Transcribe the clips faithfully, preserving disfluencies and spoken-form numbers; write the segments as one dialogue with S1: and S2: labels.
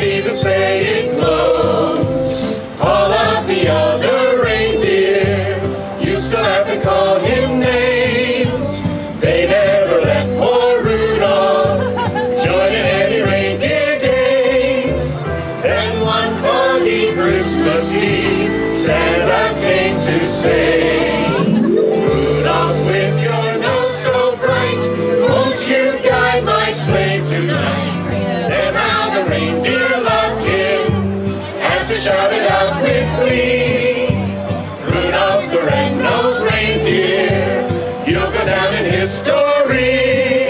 S1: even say it glows. All of the other reindeer used to laugh and call him names. They never let poor Rudolph join in any reindeer games. Then one foggy Christmas Eve, Santa came to say, Rudolph, with your nose so bright, won't you guide my sleigh tonight? Then how the reindeer loved him as he shouted out with glee, Rudolph the red-nosed reindeer, you'll go down in history.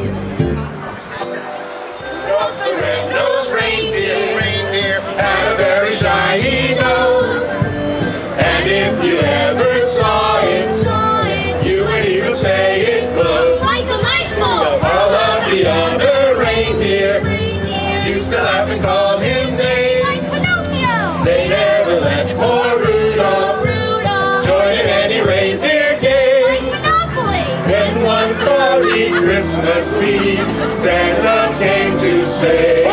S1: Rudolph the red-nosed reindeer, reindeer had a very shiny nose, and if you ever saw it, you would even say it glows.
S2: Like a light bulb.
S1: All of the other reindeer used to laugh and call him names.
S2: Like Pinocchio.
S1: They never let poor Rudolph,
S2: Rudolph.
S1: join in any reindeer game.
S2: Like Monopoly.
S1: Then one foggy Christmas Eve, Santa came to say,